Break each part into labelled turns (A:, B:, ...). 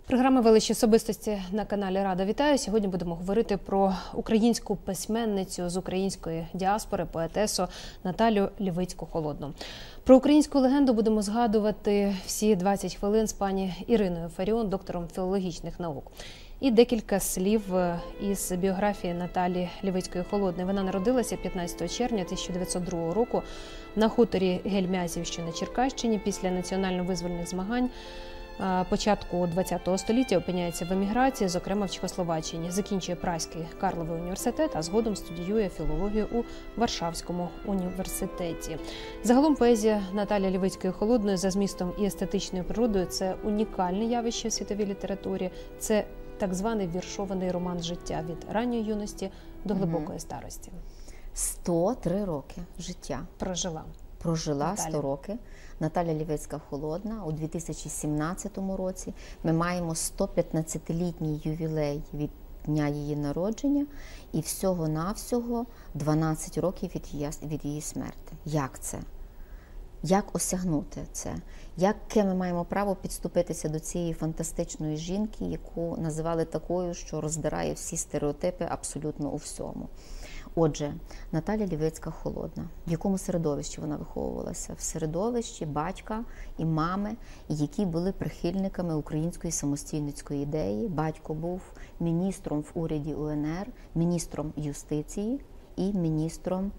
A: Програма «Величі особистості» на каналі Рада. Вітаю! Сьогодні будемо говорити про українську письменницю з української діаспори, поетесу Наталю Лівицьку-Холодну. Про українську легенду будемо згадувати всі 20 хвилин з пані Іриною Фаріон, доктором філологічних наук. І декілька слів із біографії Наталі Лівицької-Холодної. Вона народилася 15 червня 1902 року на хуторі Гельмязівщини на Черкащині. Після національно-визвольних змагань початку ХХ століття опиняється в еміграції, зокрема в Чехословаччині. Закінчує Празький Карловий університет, а згодом студіює філологію у Варшавському університеті. Загалом поезія Наталі Лівицької-Холодної за змістом і естетичною природою – це унікальне явище в світовій літературі, це так званий віршований роман життя від ранньої юності до глибокої старості.
B: 103 роки життя. Прожила 100 роки. Наталя Лівицька-Холодна у 2017 році. Ми маємо 115-літній ювілей від дня її народження і всього-навсього 12 років від її смерти. Як це? Як осягнути це? Яке ми маємо право підступитися до цієї фантастичної жінки, яку називали такою, що роздирає всі стереотипи абсолютно у всьому? Отже, Наталя Лівицька-Холодна. В якому середовищі вона виховувалася? В середовищі батька і мами, які були прихильниками української самостійницької ідеї. Батько був міністром в уряді УНР, міністром юстиції і міністром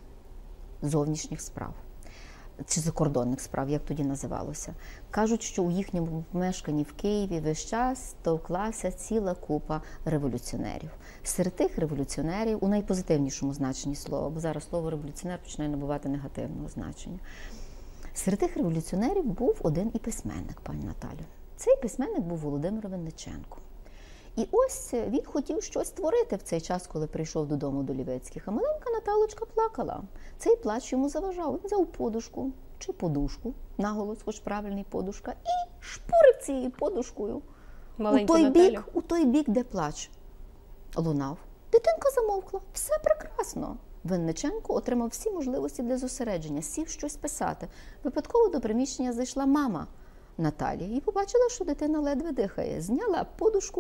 B: зовнішніх справ. Чи закордонних справ, як тоді називалося. Кажуть, що у їхньому помешканні в Києві весь час товклася ціла купа революціонерів. Серед тих революціонерів, у найпозитивнішому значенні слова, бо зараз слово революціонер починає набувати негативного значення. Серед тих революціонерів був один і письменник, пані Наталю. Цей письменник був Володимир Винниченко. І ось він хотів щось створити в цей час, коли прийшов додому до Лівицьких. А маленька Наталочка плакала. Цей плач йому заважав. Він взяв подушку чи подушку, наголос, хоч правильний подушка, і шпурив цією подушкою у той бік, де плач лунав. Дитинка замовкла. Все прекрасно. Винниченко отримав всі можливості для зосередження, сів щось писати. Випадково до приміщення зайшла мама Наталі і побачила, що дитина ледве дихає. Зняла подушку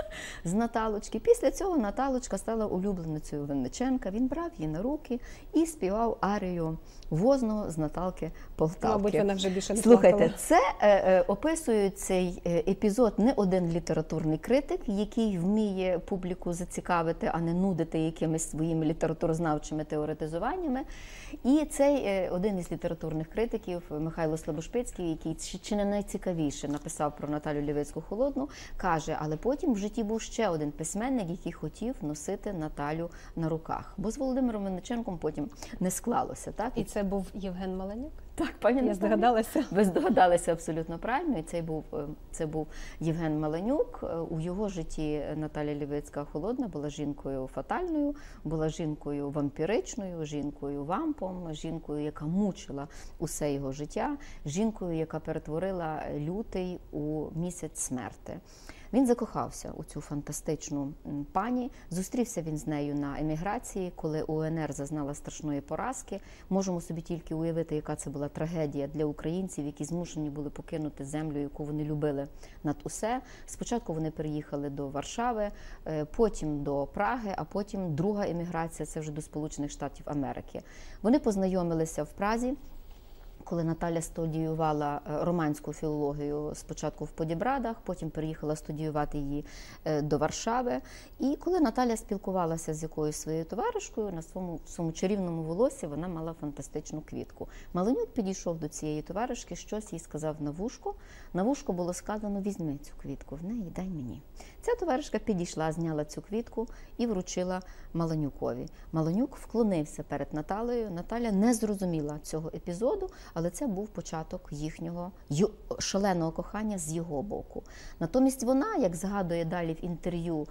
B: з Наталочки. Після цього Наталочка стала улюбленицею Винниченка. Він брав її на руки і співав арію Возного з Наталки Полтавки.
A: Мабуть, вона вже більше не
B: Слухайте,
A: плакала.
B: це описує цей епізод не один літературний критик, який вміє публіку зацікавити, а не нудити якимись своїми літературознавчими теоретизуваннями. І цей один із літературних критиків, Михайло Слабошпицький, який чи не найцікавіше написав про Наталю Лівицьку-Холодну, каже, але потім в житті був ще один письменник, який хотів носити Наталю на руках. Бо з Володимиром Винниченком потім не склалося. Так?
A: І це був Євген Маленюк?
B: Так, пані Наталя.
A: Я здогадалася.
B: Ви здогадалися абсолютно правильно. І це був Євген Маленюк. У його житті Наталя Лівицька-Холодна була жінкою фатальною, була жінкою вампіричною, жінкою вампом, жінкою, яка мучила усе його життя, жінкою, яка перетворила лютий у місяць смерти. Він закохався у цю фантастичну пані. Зустрівся він з нею на еміграції, коли УНР зазнала страшної поразки. Можемо собі тільки уявити, яка це була трагедія для українців, які змушені були покинути землю, яку вони любили над усе. Спочатку вони переїхали до Варшави, потім до Праги, а потім друга еміграція – це вже до Сполучених Штатів Америки. Вони познайомилися в Празі, коли Наталя студіювала романську філологію спочатку в Подібрадах, потім переїхала студіювати її до Варшави. І коли Наталя спілкувалася з якоюсь своєю товаришкою, на своєму чарівному волосі вона мала фантастичну квітку. Маленюк підійшов до цієї товаришки, щось їй сказав на вушко. На вушко було сказано: візьми цю квітку в неї, дай мені. Ця товаришка підійшла, зняла цю квітку і вручила Маленюкові. Маленюк вклонився перед Наталею. Наталя не зрозуміла цього епізоду, але це був початок їхнього шаленого кохання з його боку. Натомість вона, як згадує далі в інтерв'ю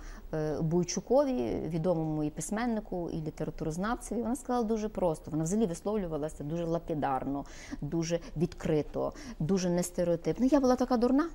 B: Буйчукові, відомому і письменнику, і літературознавцеві, вона сказала дуже просто. Вона взагалі висловлювалася дуже лапідарно, дуже відкрито, дуже нестереотипно. Я була така дурна.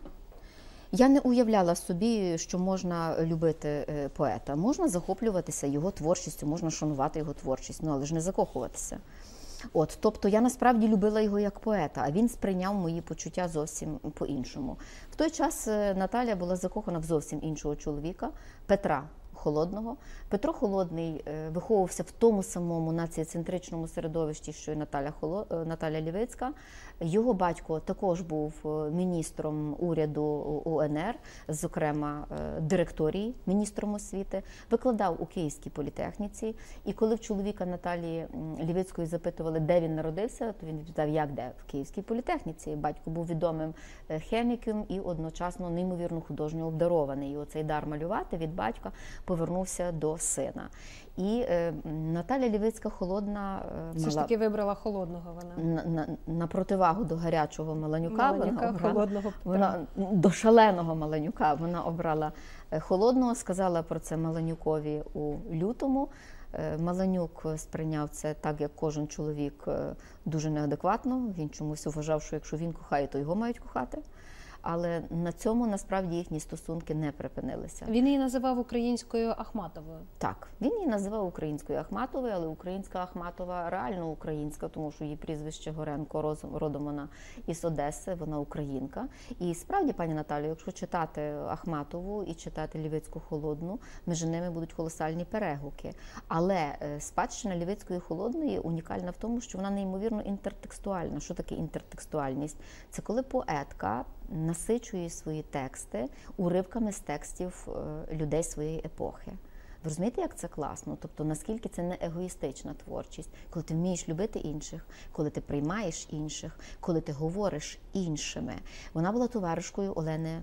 B: Я не уявляла собі, що можна любити поета. Можна захоплюватися його творчістю, можна шанувати його творчість, але ж не закохуватися. Тобто я насправді любила його як поета, а він сприйняв мої почуття зовсім по-іншому. В той час Наталя була закохана в зовсім іншого чоловіка, Петра Холодного. Петро Холодний виховувався в тому самому націоцентричному середовищі, що й Наталя Лівицька. Його батько також був міністром уряду УНР, зокрема директорії, міністром освіти, викладав у Київській політехніці. І коли в чоловіка Наталії Лівицької запитували, де він народився, то він відповідав, як де? В Київській політехніці. Батько був відомим хіміком і одночасно неймовірно художньо обдарований. І оцей дар малювати від батька повернувся до сина. І Наталя Лівицька Холодна
A: все ж таки вибрала Холодного вона.
B: На противагу до гарячого Маланюка,
A: Холодного.
B: Вона до шаленого Маланюка вона обрала Холодного, сказала про це Маланюкові у лютому. Маланюк сприйняв це так, як кожен чоловік, дуже неадекватно. Він чомусь вважав, що якщо він кохає, то його мають кохати. Але на цьому, насправді, їхні стосунки не припинилися.
A: Він її називав українською Ахматовою.
B: Так, він її називав українською Ахматовою, але українська Ахматова реально українська, тому що її прізвище Горенко, родом вона із Одеси, вона українка. І справді, пані Наталю, якщо читати Ахматову і читати Лівицьку Холодну, між ними будуть колосальні перегуки. Але спадщина Лівицької Холодної унікальна в тому, що вона неймовірно інтертекстуальна. Що таке інтертекстуальність? Це коли поетка насичує свої тексти уривками з текстів людей своєї епохи. Ви розумієте, як це класно? Тобто, наскільки це не егоїстична творчість, коли ти вмієш любити інших, коли ти приймаєш інших, коли ти говориш іншими. Вона була товаришкою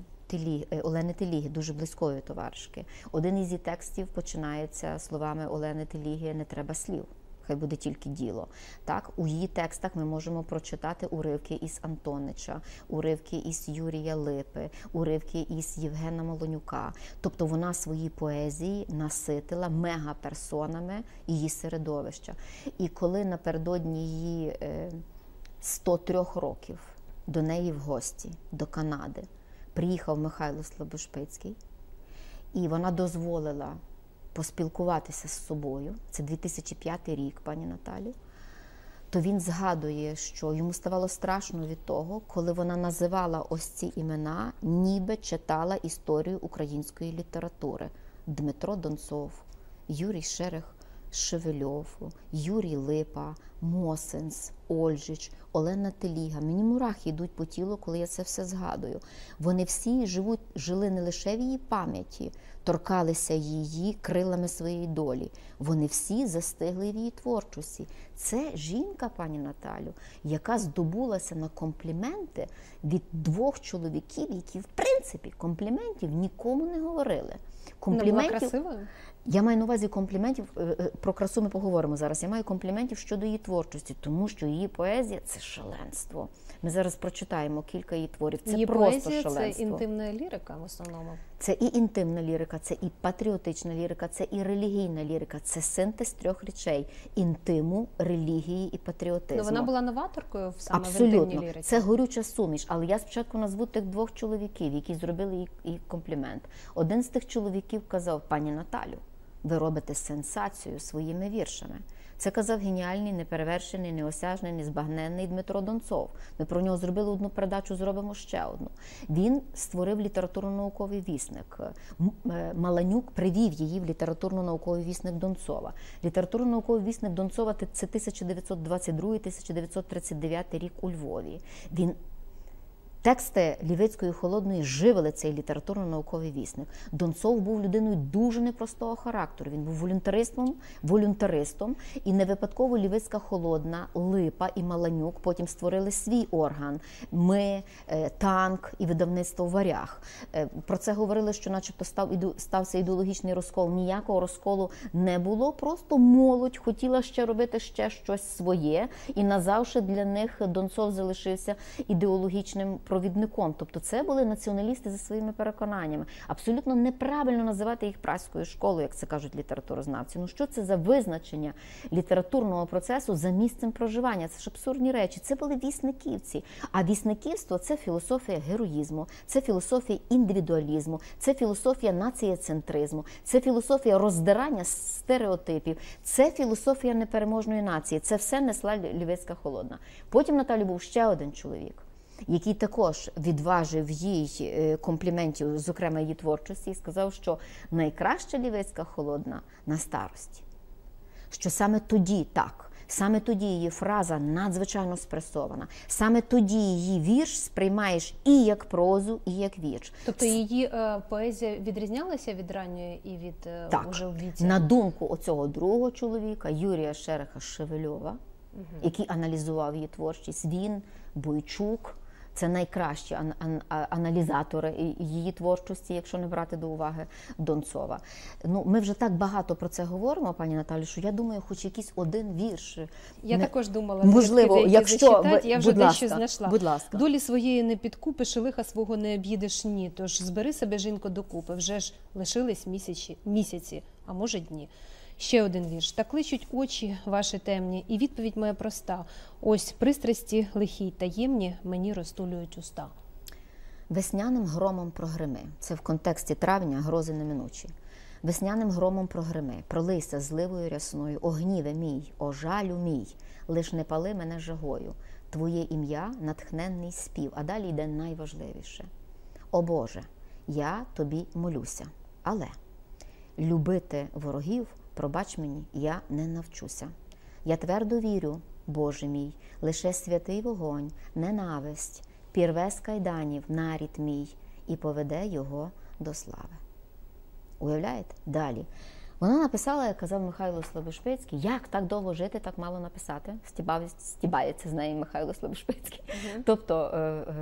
B: Олени Теліги, дуже близької товаришки. Один із її текстів починається словами Олени Теліги «Не треба слів». Хай буде тільки діло. Так, у її текстах ми можемо прочитати уривки із Антонича, уривки із Юрія Липи, уривки із Євгена Маланюка. Тобто вона свої поезії наситила мегаперсонами її середовища. І коли напередодні її 103 років до неї в гості, до Канади, приїхав Михайло Слабошпицький, і вона дозволила поспілкуватися з собою, це 2005 рік, пані Наталю, то він згадує, що йому ставало страшно від того, коли вона називала ось ці імена, ніби читала історію української літератури. Дмитро Донцов, Юрій Шевельов, Юрій Липа, Мосенс, Ольжич, Олена Теліга. Мені мурахи йдуть по тілу, коли я це все згадую. Вони всі жили не лише в її пам'яті, торкалися її крилами своєї долі. Вони всі застигли в її творчості. Це жінка, пані Наталю, яка здобулася на компліменти від двох чоловіків, які, в принципі, компліментів нікому не говорили.
A: Вона була красивою?
B: Я маю на увазі компліментів, про красу ми поговоримо зараз, я маю компліментів щодо її творчості, тому що її поезія – це шаленство. Ми зараз прочитаємо кілька її творів, це
A: її
B: просто
A: поезія,
B: шаленство.
A: Це інтимна лірика в основному?
B: Це і інтимна лірика, це і патріотична лірика, це і релігійна лірика, це синтез трьох речей – інтиму, релігії і патріотизму.
A: Ну, вона була новаторкою саме
B: абсолютно.
A: В інтимній ліриці?
B: Це горюча суміш, але я спочатку назву тих двох чоловіків, які зробили їй комплімент. Один з тих чоловіків казав: пані Наталю, ви робите сенсацію своїми віршами. Це казав геніальний, неперевершений, неосяжний, незбагненний Дмитро Донцов. Ми про нього зробили одну передачу, зробимо ще одну. Він створив літературно-науковий вісник. Маланюк привів її в літературно-науковий вісник Донцова. Літературно-науковий вісник Донцова – це 1922-1939 рік у Львові. Тексти Лівицької Холодної живили цей літературно-науковий вісник. Донцов був людиною дуже непростого характеру. Він був волюнтаристом, і не випадково Лівицька Холодна, Липа і Маланюк потім створили свій орган. Ми, Танк і видавництво «Варяг». Про це говорили, що начебто стався ідеологічний розкол. Ніякого розколу не було, просто молодь хотіла ще робити ще щось своє, і назавжди для них Донцов залишився ідеологічним провідником. Тобто це були націоналісти за своїми переконаннями. Абсолютно неправильно називати їх празькою школою, як це кажуть літературознавці. Ну що це за визначення літературного процесу за місцем проживання? Це ж абсурдні речі. Це були вісниківці. А вісниківство – це філософія героїзму, це філософія індивідуалізму, це філософія націєцентризму, це філософія роздирання стереотипів, це філософія непереможної нації. Це все несла Лівицька Холодна. Потім, Наталю, був ще один чоловік, який також відважив їй компліментів, зокрема її творчості, і сказав, що найкраща Лівицька Холодна на старості. Що саме тоді так. Саме тоді її фраза надзвичайно спресована. Саме тоді її вірш сприймаєш і як прозу, і як вірш.
A: Тобто її поезія відрізнялася від ранньої і від уже у віці?
B: На думку оцього другого чоловіка, Юрія Шереха-Шевельова, який аналізував її творчість, він, Бойчук, це найкращі аналізатори її творчості, якщо не брати до уваги Донцова. Ну, ми вже так багато про це говоримо, пані Наталю, що я думаю, хоч якийсь один вірш.
A: Я також думала,
B: можливо, якщо
A: я вже дещо знайшла.
B: Будь ласка.
A: Долі своєї не підкупиш, і лиха свого не об'їдеш, ні. Тож збери себе, жінко, докупи. Вже ж лишились місяці, а може дні. Ще один вірш. «Та кличуть очі ваші темні, і відповідь моя проста. Ось пристрасті лихі й таємні мені розтулюють уста».
B: Весняним громом прогрими. Це в контексті травня грози неминучі. Весняним громом прогрими. Пролийся зливою рясною. О гніве мій, о жалю мій, лиш не пали мене жагою. Твоє ім'я – натхненний спів. А далі йде найважливіше. О Боже, я тобі молюся, але любити ворогів, пробач мені, я не навчуся. Я твердо вірю, Боже мій, лише святий вогонь, ненависть, пірве з кайданів нарід мій і поведе його до слави. Уявляєте? Далі. Вона написала, як казав Михайло Слобошпицький, як так довго жити, так мало написати. Стібається з нею Михайло Слобошпицький. Тобто,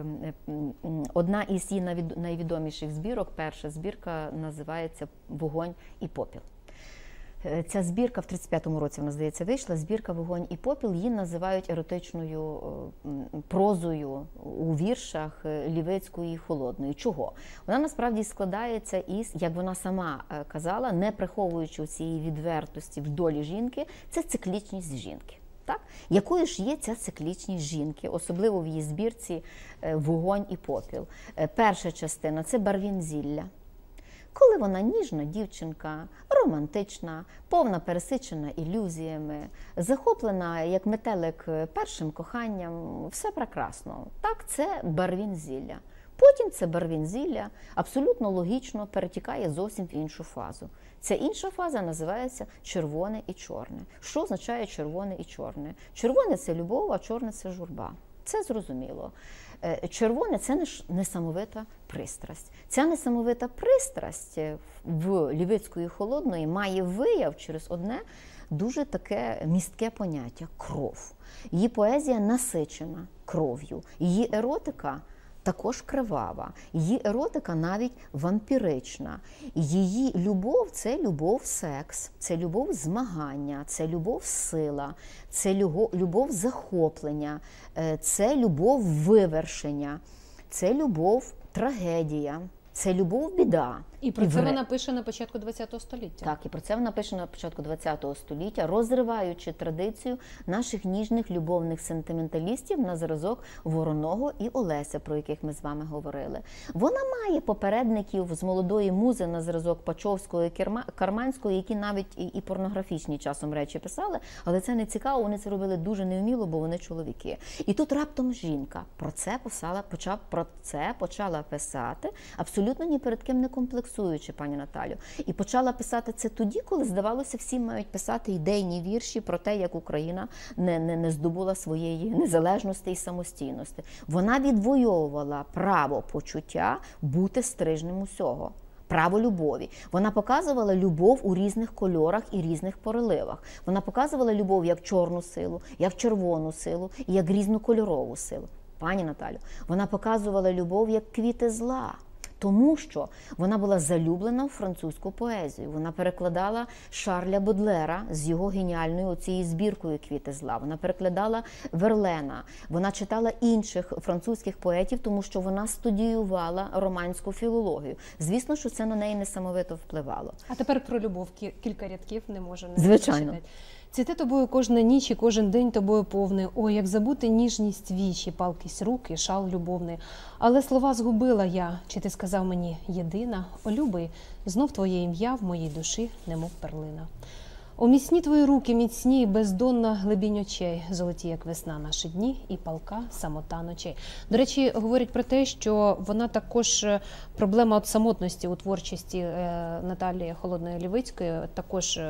B: одна із її найвідоміших збірок, перша збірка, називається «Вогонь і попіл». Ця збірка в 35-му році, вона, здається, вийшла, збірка «Вогонь і попіл», її називають еротичною прозою у віршах Лівицької Холодної. Чого? Вона насправді складається із, як вона сама казала, не приховуючи цієї відвертості в долі жінки, це циклічність жінки. Так? Якою ж є ця циклічність жінки, особливо в її збірці «Вогонь і попіл». Перша частина – це барвін зілля. Коли вона ніжна дівчинка, романтична, повна пересичена ілюзіями, захоплена, як метелик, першим коханням, все прекрасно. Так, це барвін зілля. Потім це барвін зілля абсолютно логічно перетікає зовсім в іншу фазу. Ця інша фаза називається червоне і чорне. Що означає червоне і чорне? Червоне – це любов, а чорне – це журба. Це зрозуміло. Червоне – це несамовита пристрасть. Ця несамовита пристрасть в Лівицької Холодної має вияв через одне дуже таке містке поняття – кров. Її поезія насичена кров'ю, її еротика також кривава, її еротика навіть вампірична. Її любов – це любов-секс, це любов змагання, це любов-сила, це любов захоплення, це любов вивершення, це любов-трагедія, це любов-біда.
A: І про це вона пише на початку ХХ століття.
B: Так, і про це вона пише на початку ХХ століття, розриваючи традицію наших ніжних любовних сентименталістів на зразок Вороного і Олеся, про яких ми з вами говорили. Вона має попередників з молодої музи на зразок Пачовського і Карманського, які навіть і порнографічні часом речі писали, але це не цікаво, вони це робили дуже невміло, бо вони чоловіки. І тут раптом жінка про це почала писати, абсолютно ні перед ким не комплексуючи, пані Наталю. І почала писати це тоді, коли, здавалося, всі мають писати ідейні вірші про те, як Україна не здобула своєї незалежності і самостійності. Вона відвоювала право почуття бути стрижнем усього. Право любові. Вона показувала любов у різних кольорах і різних переливах. Вона показувала любов як чорну силу, як червону силу і як різнокольорову силу. Пані Наталю, вона показувала любов як квіти зла. Тому що вона була залюблена в французьку поезію. Вона перекладала Шарля Бодлера з його геніальною цією збіркою «Квіти зла». Вона перекладала Верлена. Вона читала інших французьких поетів, тому що вона студіювала романську філологію. Звісно, що це на неї несамовито впливало.
A: А тепер про любов. Кілька рядків не можу не
B: Звичайно.
A: прочитати. Цвіте тобою кожна ніч і кожен день тобою повний. Ой, як забути ніжність вічі, палкість руки, шал любовний. Але слова згубила я, чи ти сказав мені єдина? О, любий, знов твоє ім'я в моїй душі, немов перлина. О, міцні твої руки, міцні, бездонна глибінь очей, золоті, як весна, наші дні, і палка самота ночей. До речі, говорять про те, що вона також, проблема от самотності у творчості Наталії Холодної-Лівицької, також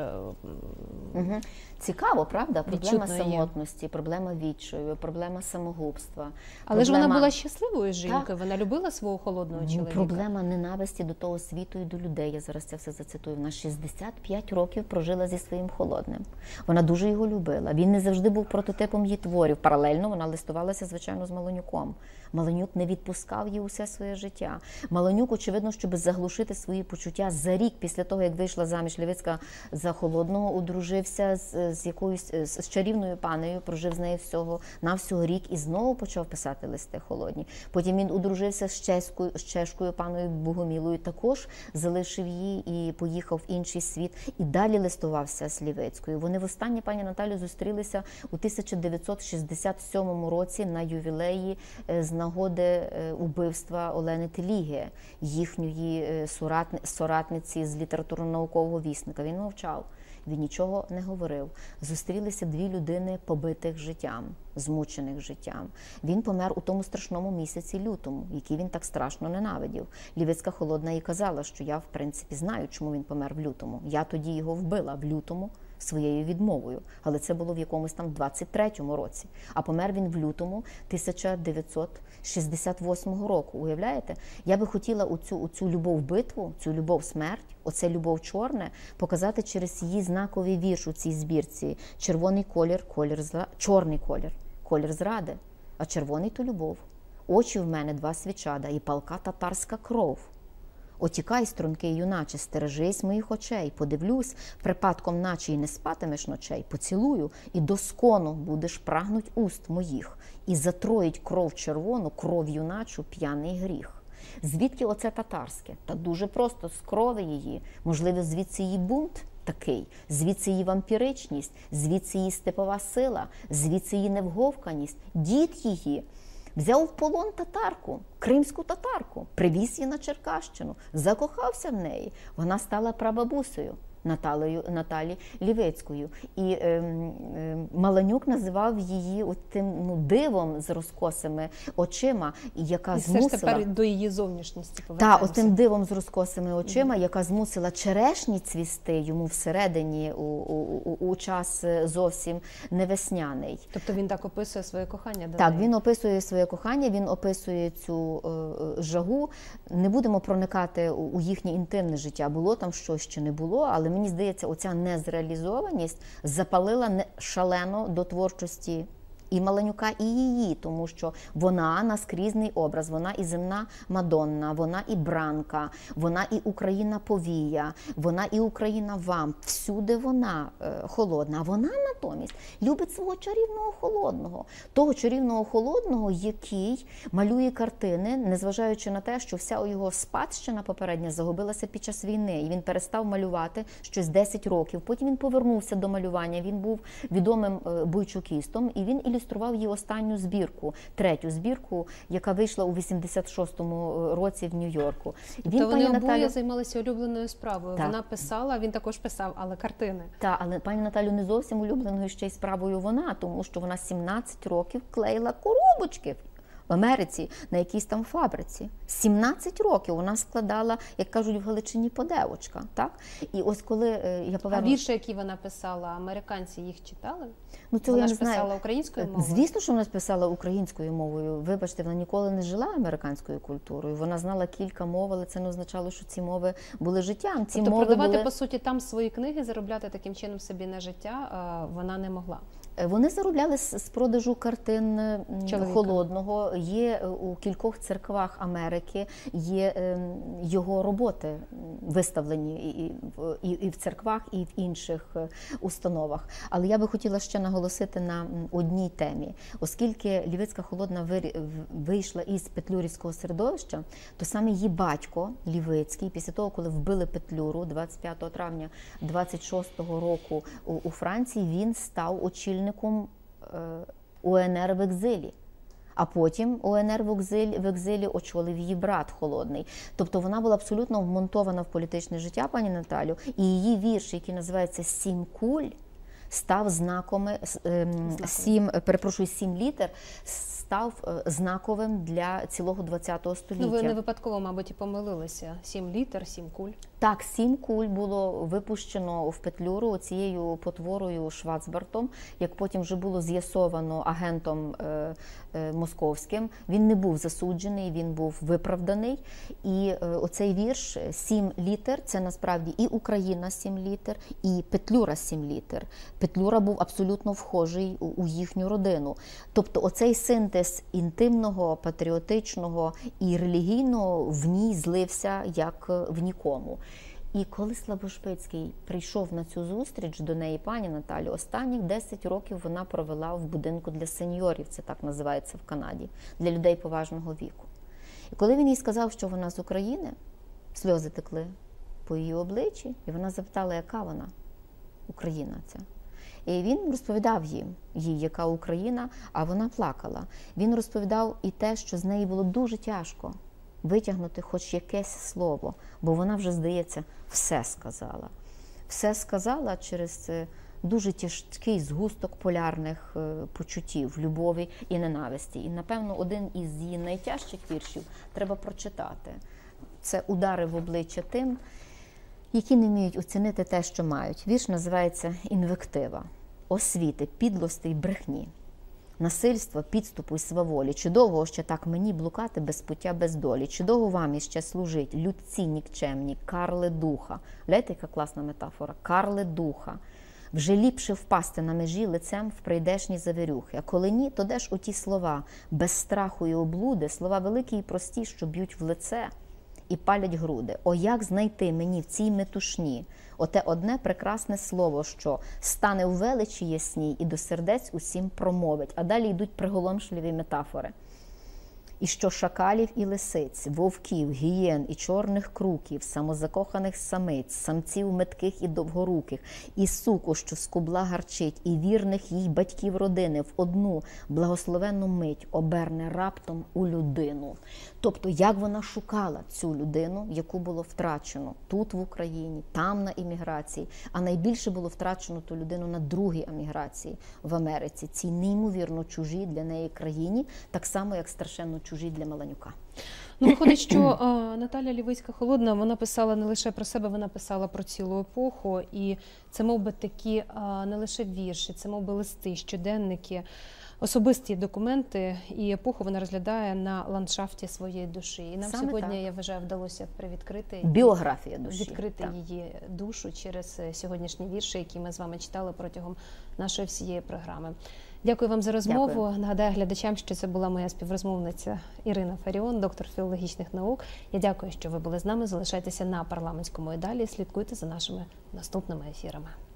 B: Цікаво, правда? Проблема самотності, проблема відчаю, проблема самогубства.
A: Але ж вона була щасливою жінкою, вона любила свого холодного чоловіка.
B: Проблема ненависті до того світу і до людей. Я зараз це все зацитую. Вона 65 років прожила зі своїм холодним. Вона дуже його любила. Він не завжди був прототипом її творів. Паралельно вона листувалася, звичайно, з Маланюком. Маланюк не відпускав її усе своє життя. Маланюк, очевидно, щоб заглушити свої почуття, за рік після того, як вийшла заміж Лівицька за Холодного, одружився з чарівною панею, прожив з нею всього рік і знову почав писати листи холодні. Потім він одружився з чешкою паною Богомілою, також залишив її і поїхав в інший світ. І далі листувався з Лівицькою. Вони востаннє, пані Наталю, зустрілися у 1967 році на ювілеї з нагоди убивства Олени Теліги, їхньої соратниці з літературно-наукового вісника. Він мовчав. Він нічого не говорив. Зустрілися дві людини, побитих життям, змучених життям. Він помер у тому страшному місяці лютому, який він так страшно ненавидів. Лівицька Холодна і казала, що я, в принципі, знаю, чому він помер в лютому. Я тоді його вбила в лютому своєю відмовою. Але це було в якомусь там 23-му році. А помер він в лютому 1968 року. Уявляєте? Я би хотіла оцю любов-битву, цю любов-смерть, оце любов чорне, показати через її знаковий вірш у цій збірці. Червоний колір, чорний колір зради, а червоний – то любов. Очі в мене два свічада і палка татарська кров. Отікай, стрункий юначе, стережись моїх очей, подивлюсь, припадком наче й не спатимеш ночей, поцілую, і доскону будеш прагнуть уст моїх, і затроїть кров червону, кров юначу, п'яний гріх. Звідки оце татарське? Та дуже просто, з крови її. Можливо, звідси її бунт такий, звідси її вампіричність, звідси її степова сила, звідси її невговканість. Дід її взяв в полон татарку, кримську татарку, привіз її на Черкащину, закохався в неї. Вона стала прабабусею Наталі Лівицькою. І Маланюк називав її тим дивом з розкосими очима, яка змусила...
A: І все ж тепер до її зовнішності повертаємося.
B: Так, отим дивом з розкосими очима, яка змусила черешні цвісти йому всередині у час зовсім невесняний.
A: Тобто він так описує своє кохання до неї?
B: Так, він описує своє кохання, він описує цю жагу. Не будемо проникати у їхнє інтимне життя. Було там щось, чи не було, але мені здається, оця незреалізованість запалила шалено до творчості і Маланюка, і її, тому що вона наскрізний образ, вона і земна Мадонна, вона і Бранка, вона і Україна повія, вона і Україна вам, всюди вона холодна, а вона натомість любить свого чарівного холодного, того чарівного холодного, який малює картини, незважаючи на те, що вся його спадщина попередня загубилася під час війни, і він перестав малювати щось 10 років, потім він повернувся до малювання, він був відомим бойчукістом, і він ілюстрував її останню збірку, третю збірку, яка вийшла у 86-му році в Нью-Йорку.
A: Тобто вони обоє займалися улюбленою справою.
B: Так.
A: Вона писала, він також писав, але картини.
B: Так, але пані Наталю, не зовсім улюбленою ще й справою вона, тому що вона 17 років клеїла коробочки в Америці на якійсь там фабриці. 17 років вона складала, як кажуть в Галичині, подевочка. Так? І ось коли я повернулася...
A: А вірші, які вона писала, американці їх читали?
B: Ну,
A: вона ж писала українською мовою?
B: Звісно, що вона писала українською мовою. Вибачте, вона ніколи не жила американською культурою. Вона знала кілька мов, але це не означало, що ці мови були життям.
A: Тобто продавати, по суті, там свої книги, заробляти таким чином собі на життя вона не могла?
B: Вони заробляли з продажу картин Холодного. Є у кількох церквах Америки, є його роботи виставлені і в церквах, і в інших установах. Але я би хотіла ще наголосити на одній темі. Оскільки Лівицька Холодна вийшла із петлюрівського середовища, то саме її батько Лівицький, після того, коли вбили Петлюру 25 травня 26-го року у Франції, він став очільником УНР в екзилі. А потім УНР в екзилі очолив її брат Холодний. Тобто вона була абсолютно вмонтована в політичне життя, пані Наталю, і її вірш, який називається «Сім куль», став сім літер, став знаковим для цілого ХХ століття.
A: Ну, ви не випадково, мабуть, і помилилися. 7 літер, 7 куль.
B: Так, 7 куль було випущено в Петлюру цією потворою Шварцбартом, як потім вже було з'ясовано агентом московським. Він не був засуджений, він був виправданий. І оцей вірш 7 літер, це насправді і Україна 7 літер, і Петлюра 7 літер. Петлюра був абсолютно вхожий у їхню родину. Тобто оцей синтез інтимного, патріотичного і релігійного в ній злився як в нікому. І коли Слабошпицький прийшов на цю зустріч до неї, пані Наталю, останніх 10 років вона провела в будинку для сеньорів, це так називається в Канаді, для людей поважного віку. І коли він їй сказав, що вона з України, сльози текли по її обличчі, і вона запитала, яка вона, Україна ця. І він розповідав їй, яка Україна, а вона плакала. Він розповідав і те, що з неї було дуже тяжко витягнути хоч якесь слово, бо вона вже, здається, все сказала. Все сказала через дуже тяжкий згусток полярних почуттів, любові і ненависті. І, напевно, один із її найтяжчих віршів треба прочитати. Це «Удари в обличчя тим, які не вміють оцінити те, що мають». Вірш називається «Інвектива». Освіти, підлости й брехні, насильства, підступу й сваволі. Чи довго ще так мені блукати без пуття, без долі? Чи довго вам іще служить, людці нікчемні, карли духа? Гляньте, яка класна метафора. Карли духа. Вже ліпше впасти на межі лицем в прийдешні завірюхи. А коли ні, то де ж оті слова, без страху і облуди, слова великі і прості, що б'ють в лице і палять груди. О, як знайти мені в цій метушні оте одне прекрасне слово, що стане у величі ясній і до сердець усім промовить. А далі йдуть приголомшливі метафори. І що шакалів і лисиць, вовків, гієн і чорних круків, самозакоханих самиць, самців метких і довгоруких, і суку, що з кубла гарчить, і вірних їй батьків родини в одну благословенну мить оберне раптом у людину. Тобто, як вона шукала цю людину, яку було втрачено тут, в Україні, там на імміграції, а найбільше було втрачено ту людину на другій еміграції в Америці, цій неймовірно чужій для неї країні, так само, як страшенно чужій для Меланюка.
A: Ну, виходить, що Наталя Лівицька-Холодна, вона писала не лише про себе, вона писала про цілу епоху, і це, мов би, такі не лише вірші, це, мов би, листи, щоденники, особисті документи, і епоху вона розглядає на ландшафті своєї душі. І нам
B: саме
A: сьогодні,
B: так,
A: я вважаю, вдалося привідкрити
B: біографія душі.
A: Відкрити її душу через сьогоднішні вірші, які ми з вами читали протягом нашої всієї програми. Дякую вам за розмову.
B: Дякую.
A: Нагадаю глядачам, що це була моя співрозмовниця Ірина Фаріон, доктор філологічних наук. Я дякую, що ви були з нами. Залишайтеся на Парламентському і далі. Слідкуйте за нашими наступними ефірами.